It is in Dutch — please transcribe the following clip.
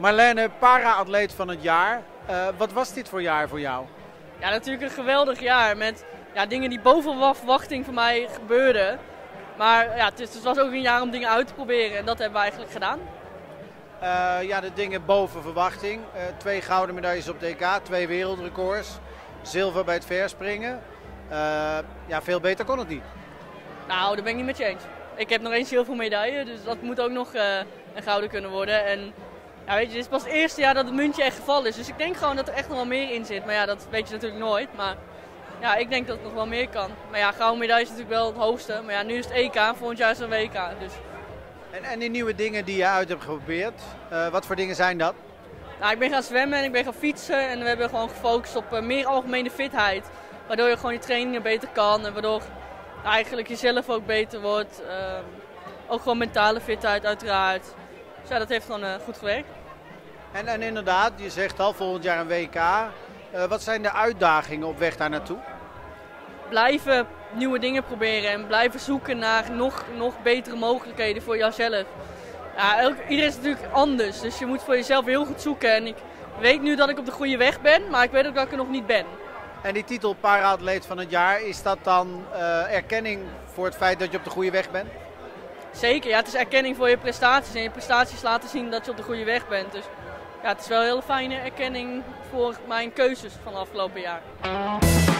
Marlene, para-atleet van het jaar. Wat was dit voor jaar voor jou? Ja, natuurlijk een geweldig jaar met dingen die boven verwachting voor mij gebeurden. Maar ja, het was ook een jaar om dingen uit te proberen en dat hebben we eigenlijk gedaan. De dingen boven verwachting. 2 gouden medailles op DK, 2 wereldrecords. Zilver bij het verspringen. Veel beter kon het niet. Nou, daar ben ik niet met je eens. Ik heb nog 1 zilveren medaille, dus dat moet ook nog een gouden kunnen worden. En ja, weet je, dit is pas het eerste jaar dat het muntje echt gevallen is. Dus ik denk gewoon dat er echt nog wel meer in zit. Maar ja, dat weet je natuurlijk nooit. Maar ja, ik denk dat het nog wel meer kan. Maar ja, gouden medaille is natuurlijk wel het hoogste. Maar ja, nu is het EK, volgend jaar is het een WK. Dus. En die nieuwe dingen die je uit hebt geprobeerd, wat voor dingen zijn dat? Nou, ik ben gaan zwemmen en ik ben gaan fietsen. En we hebben gewoon gefocust op meer algemene fitheid. Waardoor je gewoon je trainingen beter kan. En waardoor eigenlijk jezelf ook beter wordt. Ook gewoon mentale fitheid uiteraard. Dus ja, dat heeft gewoon goed gewerkt. En inderdaad, je zegt al volgend jaar een WK. Wat zijn de uitdagingen op weg daar naartoe? Blijven nieuwe dingen proberen en blijven zoeken naar nog betere mogelijkheden voor jouzelf. Ja, iedereen is natuurlijk anders, dus je moet voor jezelf heel goed zoeken. En ik weet nu dat ik op de goede weg ben, maar ik weet ook dat ik er nog niet ben. En die titel para-atleet van het jaar, is dat dan erkenning voor het feit dat je op de goede weg bent? Zeker, ja, het is erkenning voor je prestaties en je prestaties laten zien dat je op de goede weg bent. Dus ja, het is wel een hele fijne erkenning voor mijn keuzes van het afgelopen jaar.